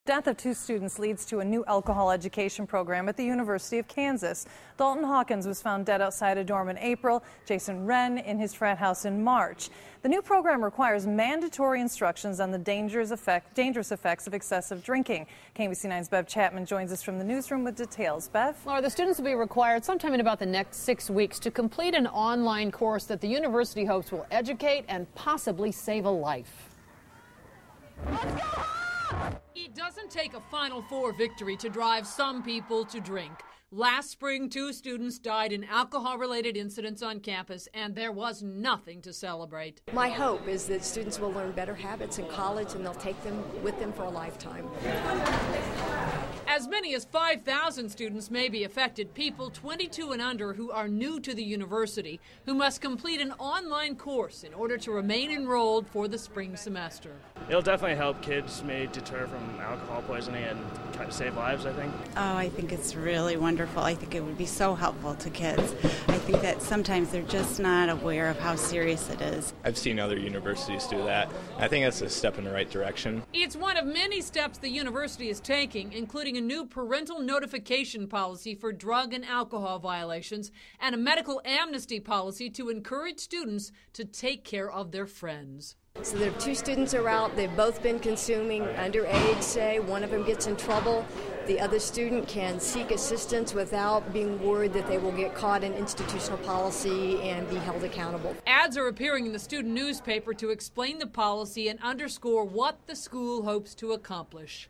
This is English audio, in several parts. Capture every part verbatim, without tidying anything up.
Death of two students leads to a new alcohol education program at the University of Kansas. Dalton Hawkins was found dead outside a dorm in April, Jason Wren in his frat house in March. The new program requires mandatory instructions on the dangerous, effect, dangerous effects of excessive drinking. K M B C nine's Bev Chapman joins us from the newsroom with details. Bev? Laura, the students will be required sometime in about the next six weeks to complete an online course that the university hopes will educate and possibly save a life. Let's go home! It doesn't take a Final Four victory to drive some people to drink. Last spring, two students died in alcohol-related incidents on campus, and there was nothing to celebrate. My hope is that students will learn better habits in college, and they'll take them with them for a lifetime. As many as five thousand students may be affected, people twenty-two and under who are new to the university, who must complete an online course in order to remain enrolled for the spring semester. It'll definitely help kids, may deter from alcohol poisoning and kind of save lives, I think. Oh, I think it's really wonderful. I think it would be so helpful to kids. I think that sometimes they're just not aware of how serious it is. I've seen other universities do that. I think that's a step in the right direction. It's one of many steps the university is taking, including a new parental notification policy for drug and alcohol violations and a medical amnesty policy to encourage students to take care of their friends. So there are two students are out. They've both been consuming underage, say. One of them gets in trouble. The other student can seek assistance without being worried that they will get caught in institutional policy and be held accountable. Ads are appearing in the student newspaper to explain the policy and underscore what the school hopes to accomplish.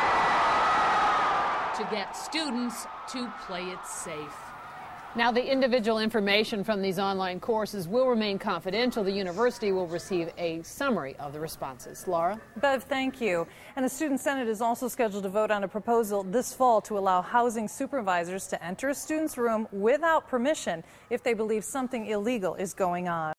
To get students to play it safe. Now, the individual information from these online courses will remain confidential. The university will receive a summary of the responses. Laura? Bev, thank you. And the Student Senate is also scheduled to vote on a proposal this fall to allow housing supervisors to enter a student's room without permission if they believe something illegal is going on.